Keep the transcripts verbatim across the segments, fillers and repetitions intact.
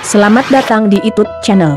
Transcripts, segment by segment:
Selamat datang di YouTube channel.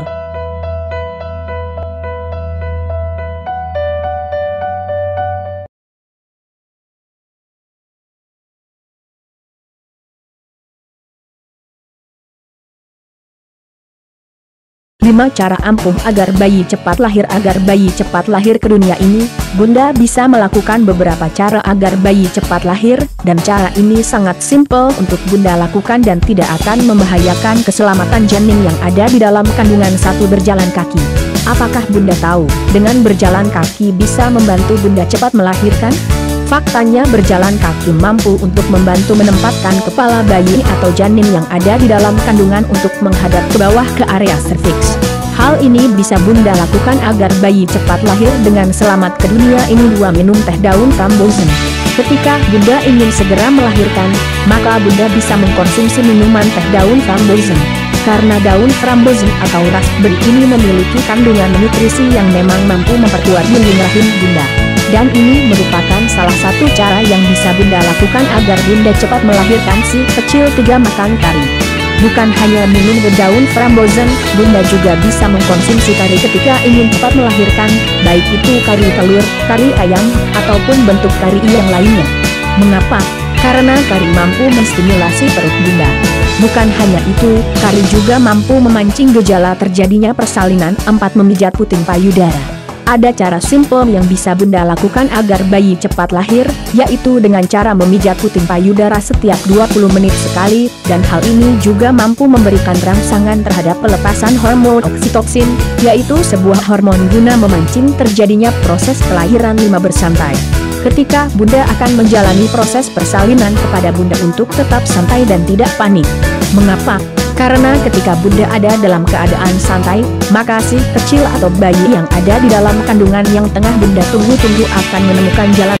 lima Cara ampuh agar bayi cepat lahir. Agar bayi cepat lahir ke dunia ini, Bunda bisa melakukan beberapa cara agar bayi cepat lahir, dan cara ini sangat simpel untuk Bunda lakukan dan tidak akan membahayakan keselamatan janin yang ada di dalam kandungan. Satu Berjalan kaki. Apakah Bunda tahu, dengan berjalan kaki bisa membantu Bunda cepat melahirkan? Faktanya berjalan kaki mampu untuk membantu menempatkan kepala bayi atau janin yang ada di dalam kandungan untuk menghadap ke bawah ke area serviks. Hal ini bisa Bunda lakukan agar bayi cepat lahir dengan selamat ke dunia ini. Dua Minum teh daun frambozen. Ketika Bunda ingin segera melahirkan, maka Bunda bisa mengkonsumsi minuman teh daun frambozen. Karena daun frambozen atau raspberry ini memiliki kandungan nutrisi yang memang mampu memperkuat dinding rahim Bunda. Dan ini merupakan salah satu cara yang bisa Bunda lakukan agar Bunda cepat melahirkan si kecil. Tiga Makan kari. Bukan hanya minum daun frambozen, Bunda juga bisa mengkonsumsi kari ketika ingin cepat melahirkan, baik itu kari telur, kari ayam, ataupun bentuk kari yang lainnya. Mengapa? Karena kari mampu menstimulasi perut Bunda. Bukan hanya itu, kari juga mampu memancing gejala terjadinya persalinan. Empat Memijat puting payudara. Ada cara simpel yang bisa Bunda lakukan agar bayi cepat lahir, yaitu dengan cara memijat puting payudara setiap dua puluh menit sekali, dan hal ini juga mampu memberikan rangsangan terhadap pelepasan hormon oksitoksin, yaitu sebuah hormon guna memancing terjadinya proses kelahiran. Lima Bersantai. Ketika Bunda akan menjalani proses persalinan, kepada Bunda untuk tetap santai dan tidak panik. Mengapa? Karena ketika Bunda ada dalam keadaan santai, maka si kecil atau bayi yang ada di dalam kandungan yang tengah Bunda tunggu-tunggu akan menemukan jalan.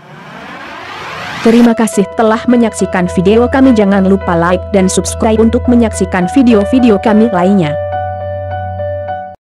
Terima kasih telah menyaksikan video kami. Jangan lupa like dan subscribe untuk menyaksikan video-video kami lainnya.